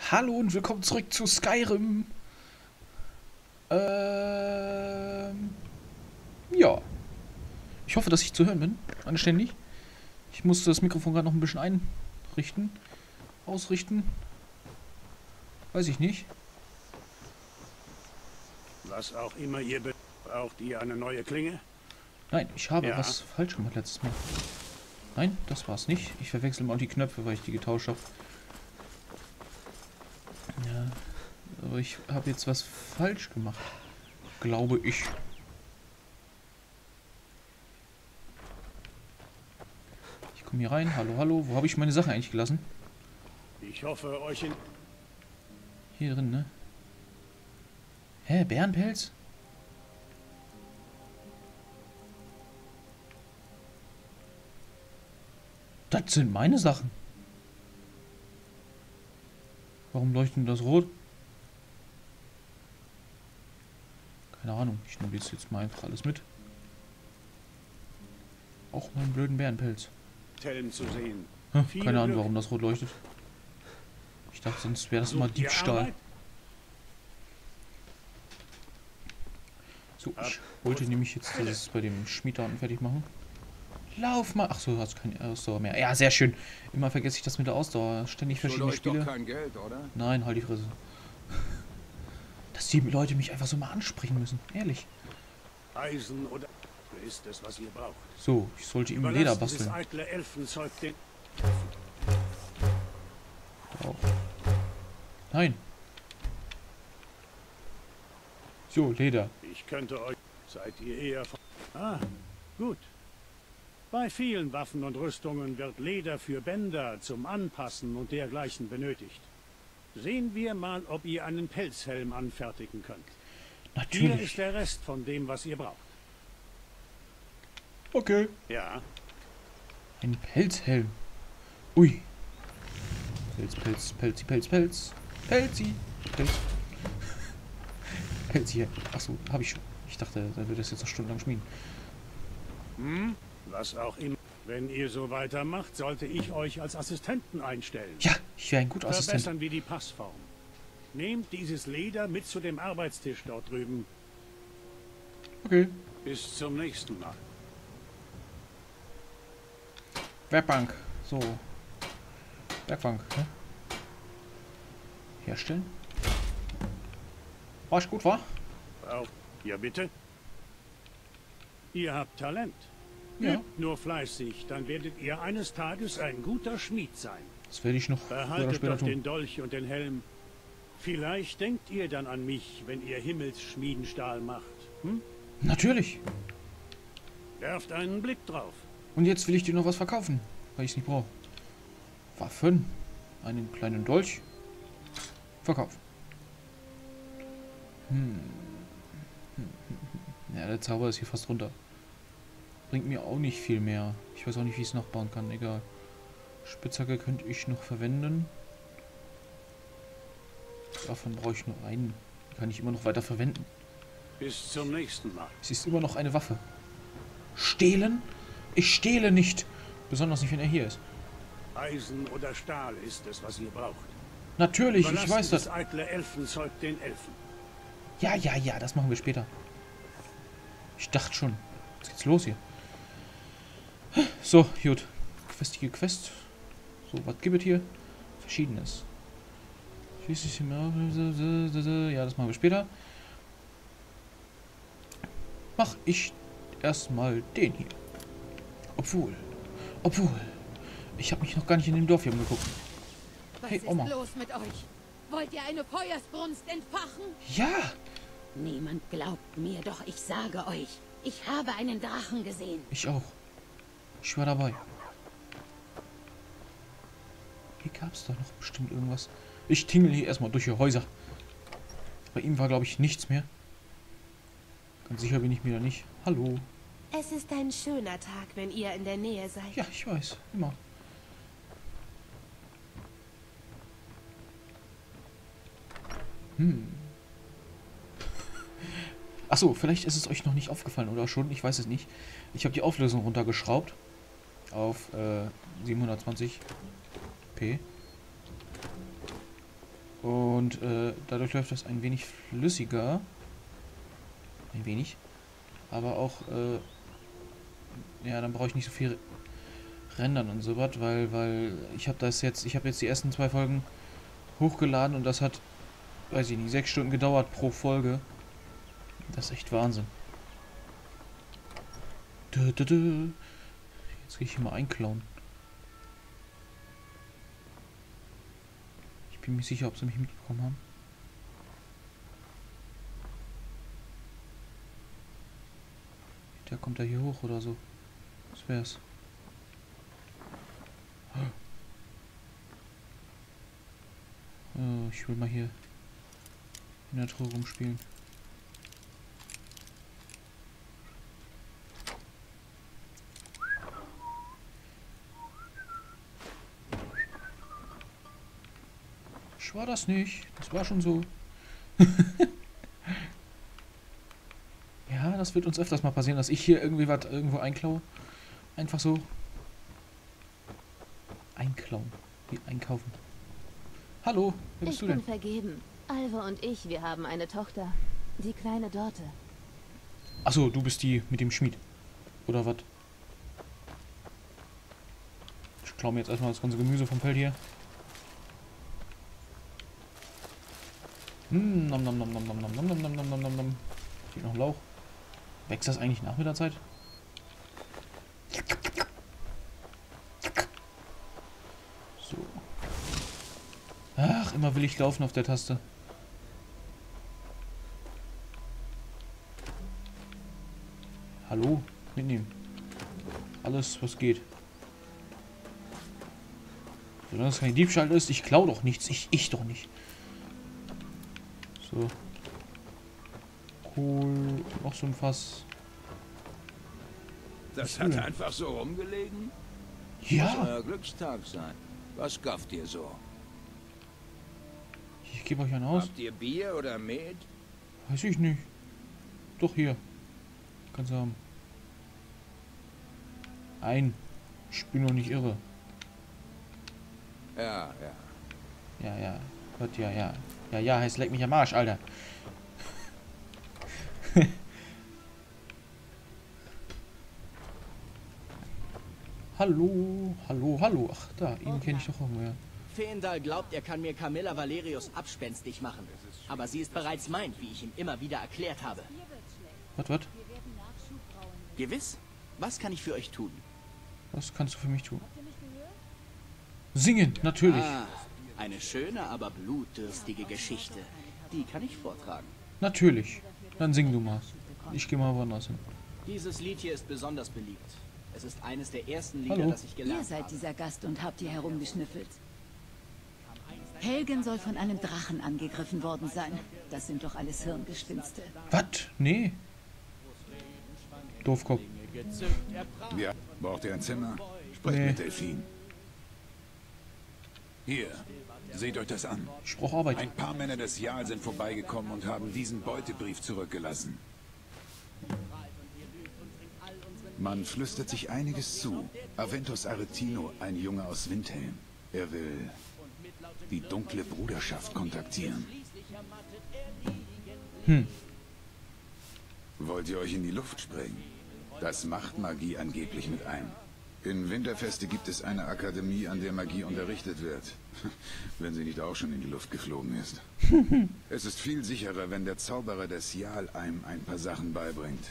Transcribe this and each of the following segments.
Hallo und willkommen zurück zu Skyrim. Ja. Ich hoffe, dass ich zu hören bin. Anständig. Ich musste das Mikrofon gerade noch ein bisschen einrichten. Ausrichten. Weiß ich nicht. Was auch immer ihr braucht ihr eine neue Klinge? Nein, ich habe Ja. was falsch gemacht letztes Mal. Nein, das war's nicht. Ich verwechsel mal die Knöpfe, weil ich die getauscht habe. Ja. Aber ich habe jetzt was falsch gemacht. Glaube ich. Ich komme hier rein. Hallo, hallo. Wo habe ich meine Sachen eigentlich gelassen? Ich hoffe, euch in... Hier drin, ne? Hä? Bärenpelz? Das sind meine Sachen. Warum leuchtet das rot? Keine Ahnung. Ich nehme jetzt mal einfach alles mit. Auch meinen blöden Bärenpelz. Helm zu sehen. Viel Keine Ahnung, Glück. warum das rot leuchtet. Ich dachte, sonst wäre das immer Sucht ihr Diebstahl. Arbeit? So, ich wollte nämlich jetzt das bei dem Schmied da unten fertig machen. Lauf mal. Ach so, du hast keine Ausdauer mehr. Ja, sehr schön. Immer vergesse ich das mit der Ausdauer. Ständig verschiedene Schulde euch Spiele. doch kein Geld, oder? Nein, halt die Fresse. Dass die Leute mich einfach so mal ansprechen müssen. Ehrlich. Eisen oder... ist es, was ihr braucht. So, ich sollte ihm Leder Überlasst dieses basteln. eitle Elfenzeug den... Auch. Nein. So, Leder. Ich könnte euch... Seid ihr eher von... Ah, gut. Bei vielen Waffen und Rüstungen wird Leder für Bänder zum Anpassen und dergleichen benötigt. Sehen wir mal, ob ihr einen Pelzhelm anfertigen könnt. Hier Natürlich. ist der Rest von dem, was ihr braucht. Okay. Ja, Ein Pelzhelm. Ui. Pelz, Pelz, Pelzi, Pelz, Pelz. Pelzi. Pelz. Pelzi. Achso, habe ich schon. Ich dachte, da würde das jetzt noch stundenlang schmieden. was auch immer. Wenn ihr so weitermacht, sollte ich euch als Assistenten einstellen. Ja, ich wäre ein guter Assistent. Verbessern wir die Passform. Nehmt dieses Leder mit zu dem Arbeitstisch dort drüben. Okay. Bis zum nächsten Mal. Werkbank. So. Werkbank. Ne? Herstellen. War ich gut, war? Braucht ihr bitte? Ihr habt Talent. Ja. Übt nur fleißig, dann werdet ihr eines Tages ein guter Schmied sein. Das werde ich noch früher oder Behaltet später doch tun. den Dolch und den Helm. Vielleicht denkt ihr dann an mich, wenn ihr Himmelsschmiedenstahl macht. Hm? Natürlich. Werft einen Blick drauf. Und jetzt will ich dir noch was verkaufen, weil ich es nicht brauche. Waffen. Einen kleinen Dolch. Verkauf. Ja, der Zauber ist hier fast runter. Bringt mir auch nicht viel mehr. Ich weiß auch nicht, wie ich es nachbauen kann. Egal. Spitzhacke könnte ich noch verwenden. Davon brauche ich nur einen. Die kann ich immer noch weiter verwenden. Bis zum nächsten Mal. Es ist immer noch eine Waffe. Stehlen? Ich stehle nicht. Besonders nicht, wenn er hier ist. Eisen oder Stahl ist es, was ihr braucht. Natürlich, ich Überlasst weiß das. das eitle Elfenzeug den Elfen. Ja, ja, ja, das machen wir später. Ich dachte schon. Jetzt geht's los hier. So, gut. Questige Quest. So, was gibt es hier? Verschiedenes. Ja, das machen wir später. Mach ich erstmal den hier. Obwohl. Ich habe mich noch gar nicht in dem Dorf hier umgeguckt. Was Hey, ist Oma. los mit euch? Wollt ihr eine Feuersbrunst entfachen? Ja, Niemand glaubt mir, doch ich sage euch, ich habe einen Drachen gesehen. ich auch. Ich war dabei. Hier gab es doch noch bestimmt irgendwas. Ich tingel hier erstmal durch die Häuser. Bei ihm war, glaube ich, nichts mehr. Ganz sicher bin ich mir da nicht. Hallo. Es ist ein schöner Tag, wenn ihr in der Nähe seid. Ja, ich weiß. Immer. Achso, vielleicht ist es euch noch nicht aufgefallen oder schon. Ich weiß es nicht. Ich habe die Auflösung runtergeschraubt. Auf 720p. Und dadurch läuft das ein wenig flüssiger. Ein wenig. Aber auch, ja, dann brauche ich nicht so viel rendern und so was, weil ich habe jetzt die ersten 2 Folgen hochgeladen und das hat, weiß ich nicht, 6 Stunden gedauert pro Folge. Das ist echt Wahnsinn. Jetzt gehe ich hier mal einklauen. Ich bin mir sicher, ob sie mich mitbekommen haben. Der kommt da hier hoch oder so. Was wär's? Ich will mal hier in der Truhe rumspielen. Ich war das nicht. Das war schon so. Ja, das wird uns öfters mal passieren, dass ich hier irgendwie was irgendwo einklaue. Einfach so. Einklauen. Wie einkaufen. Hallo, wer bist Ich du bin denn? vergeben. Alva und ich, wir haben eine Tochter. Die kleine Dorte. Achso, du bist die mit dem Schmied. Oder was? Ich klaue mir jetzt erstmal das ganze Gemüse vom Feld hier. Nom nom nom nom nom nom nom nom nom nom nom nom. Hier noch Lauch. Wächst das eigentlich nach mit der Zeit? So. Ach, immer will ich laufen auf der Taste. Hallo? Mitnehmen. Alles, was geht. Solange es kein Diebstahl ist, ich klau doch nichts. Ich doch nicht. So. Kohl. Noch so ein Fass. Das hat einfach so rumgelegen? Muss Ja. euer Glückstag sein. Was gafft ihr so? Ich gebe euch einen aus. Habt ihr Bier oder Met? Weiß ich nicht. Doch hier. Kannst du haben. Ich bin noch nicht irre. Ja. Ja. Was, ja. Ja, heißt leck mich am Arsch, Alter. Hallo. Ach, da, ihn kenne ich doch irgendwoher. Feendal glaubt, er kann mir Camilla Valerius abspenstig machen. Aber sie ist bereits mein, wie ich ihm immer wieder erklärt habe. Was? Gewiss? Was kann ich für euch tun? Was kannst du für mich tun? Singen, natürlich. Ah, eine schöne, aber blutdürstige Geschichte. Die kann ich vortragen. Natürlich. Dann sing du mal. Ich gehe mal woanders hin. Dieses Lied hier ist besonders beliebt. Es ist eines der ersten Lieder, Hallo. das ich Ihr gelernt seid habe. dieser Gast und habt hier herumgeschnüffelt. Helgen soll von einem Drachen angegriffen worden sein. Das sind doch alles Hirngespinste. Was? Nee. Doofkopf. Ja, braucht ihr ein Zimmer? Sprecht Nee. mit Delphine. Hier, seht euch das an. Ich brauche Arbeit. Ein paar Männer des Jarl sind vorbeigekommen und haben diesen Beutebrief zurückgelassen. Man flüstert sich einiges zu. Aventus Aretino, ein Junge aus Windhelm. Er will die dunkle Bruderschaft kontaktieren. Wollt ihr euch in die Luft sprengen? Das macht Magie angeblich mit ein. In Winterfeste gibt es eine Akademie, an der Magie unterrichtet wird. Wenn sie nicht auch schon in die Luft geflogen ist. Es ist viel sicherer, wenn der Zauberer des Jarl einem ein paar Sachen beibringt.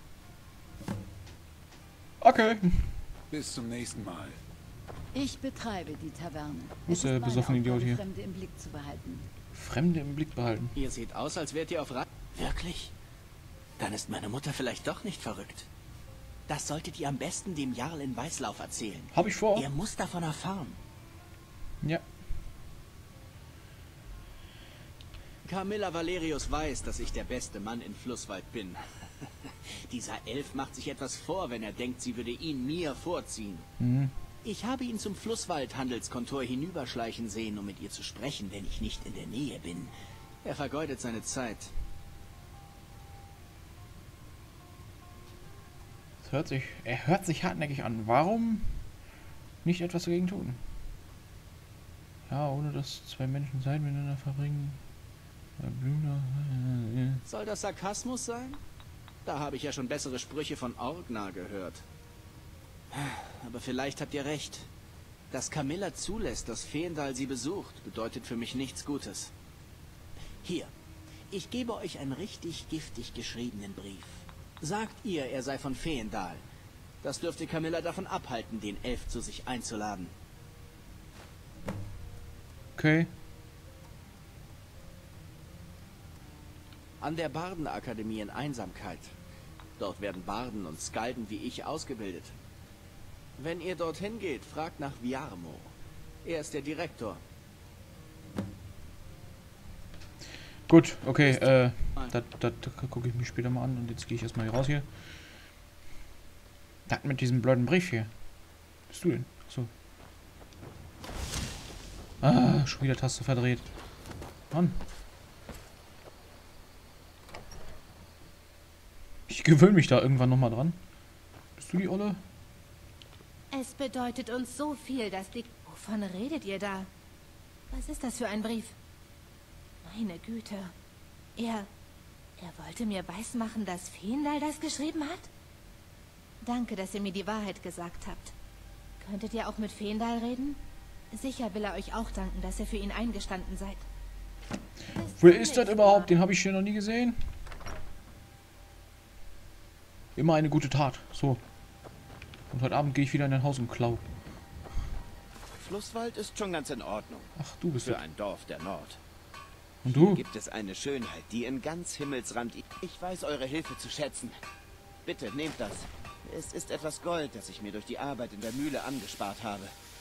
Okay. Bis zum nächsten Mal. Ich betreibe die Taverne. Wo ist Es der meine besoffene Idiot Aufgabe, hier? Fremde im Blick zu behalten. Fremde im Blick behalten. Ihr seht aus, als wärt ihr auf Rat. Wirklich? Dann ist meine Mutter vielleicht doch nicht verrückt. Das solltet ihr am besten dem Jarl in Weißlauf erzählen. Hab ich vor. Er muss davon erfahren. Ja. Camilla Valerius weiß, dass ich der beste Mann in Flusswald bin. Dieser Elf macht sich etwas vor, wenn er denkt, sie würde ihn mir vorziehen. Ich habe ihn zum Flusswald-Handelskontor hinüberschleichen sehen, um mit ihr zu sprechen, wenn ich nicht in der Nähe bin. Er vergeudet seine Zeit. Er hört sich hartnäckig an. Warum nicht etwas dagegen tun? Ja, ohne dass zwei Menschen Zeit miteinander verbringen. Soll das Sarkasmus sein? Da habe ich ja schon bessere Sprüche von Orgnar gehört. Aber vielleicht habt ihr recht. Dass Camilla zulässt, dass Feendal sie besucht, bedeutet für mich nichts Gutes. Hier, ich gebe euch einen richtig giftig geschriebenen Brief. Sagt ihr, er sei von Feendal. Das dürfte Camilla davon abhalten, den Elf zu sich einzuladen. Okay. An der Bardenakademie in Einsamkeit. Dort werden Barden und Skalden wie ich ausgebildet. Wenn ihr dorthin geht, fragt nach Viarmo. Er ist der Direktor. Gut, okay, das gucke ich mir später mal an und jetzt gehe ich erstmal hier raus hier. Das mit diesem blöden Brief hier. Was bist du denn? So. Ah, schon wieder Taste verdreht. Mann. Ich gewöhne mich da irgendwann nochmal dran. Bist du die Olle? Es bedeutet uns so viel, dass die... Wovon redet ihr da? Was ist das für ein Brief? Meine Güte. Er wollte mir weismachen, dass Feendal das geschrieben hat? Danke, dass ihr mir die Wahrheit gesagt habt. Könntet ihr auch mit Feendal reden? Sicher will er euch auch danken, dass ihr für ihn eingestanden seid. Wer ist das überhaupt? Den habe ich hier noch nie gesehen. Immer eine gute Tat. So. Und heute Abend gehe ich wieder in dein Haus und klau. Flusswald ist schon ganz in Ordnung. Ach, du bist für ein Dorf der Nord. Und du? Hier gibt es eine Schönheit, die in ganz Himmelsrand... Ich weiß eure Hilfe zu schätzen. Bitte, nehmt das. Es ist etwas Gold, das ich mir durch die Arbeit in der Mühle angespart habe.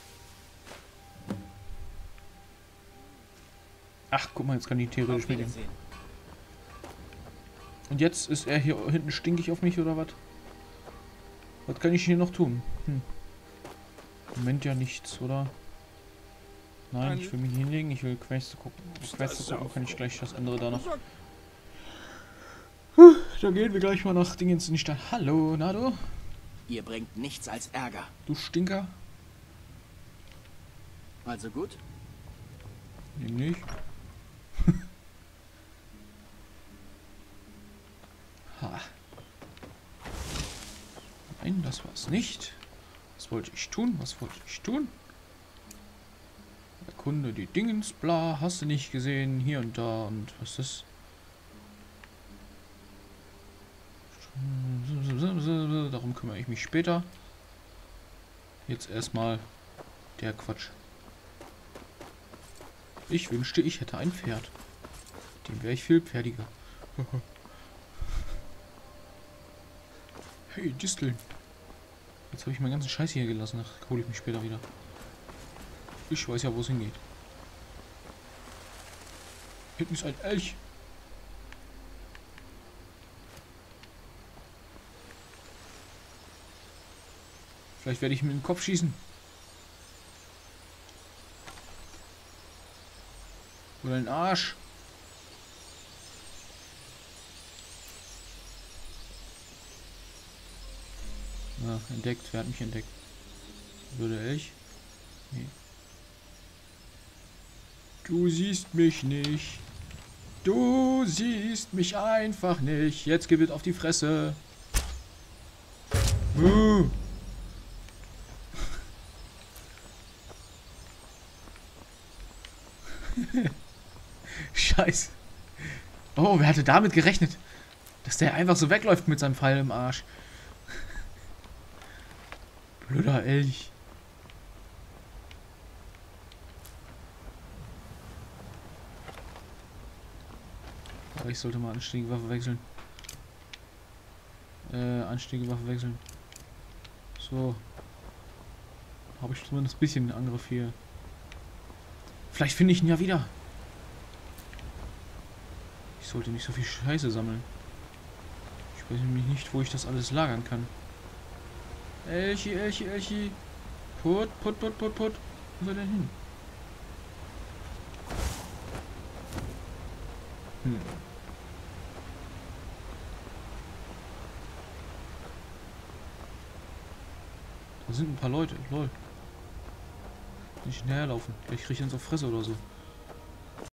Ach, guck mal, jetzt kann ich theoretisch mitnehmen. Und jetzt ist er hier hinten stinkig auf mich, oder was? Was kann ich hier noch tun? Moment ja nichts, oder? Nein, ich will mich hinlegen, ich will Queste gucken. Queste gucken kann ich gleich das andere da noch. Da gehen wir gleich mal nach Dingens in die Stadt. Hallo, Nado? Ihr bringt nichts als Ärger. Du Stinker? Also gut? Eben nicht. Ha. Nein, das war's nicht. Was wollte ich tun? Was wollte ich tun? Erkunde die Dingens, bla, hast du nicht gesehen, hier und da und was ist das? Darum kümmere ich mich später. Jetzt erstmal der Quatsch. Ich wünschte, ich hätte ein Pferd. Dem wäre ich viel pferdiger. Hey, Disteln. Jetzt habe ich meinen ganzen Scheiß hier gelassen. Ach, hole ich mich später wieder. Ich weiß ja, wo es hingeht. Hinten ist ein Elch. Vielleicht werde ich ihm in den Kopf schießen. Oder in den Arsch. Ja, entdeckt. Wer hat mich entdeckt? Würde Elch? Nee. Du siehst mich nicht. Du siehst mich einfach nicht. Jetzt gib es auf die Fresse. Scheiße. Oh, wer hatte damit gerechnet? Dass der einfach so wegläuft mit seinem Pfeil im Arsch. Blöder Elch. Aber ich sollte mal anständige Waffe wechseln. Anständige Waffe wechseln. So. Habe ich zumindest ein bisschen Angriff hier. Vielleicht finde ich ihn ja wieder. Ich sollte nicht so viel Scheiße sammeln. Ich weiß nämlich nicht, wo ich das alles lagern kann. Elchi, Elchi, Elchi. Put. Wo soll der hin? Da sind ein paar Leute. Lol. Nicht hinterherlaufen. Gleich krieg ich uns auf Fresse oder so.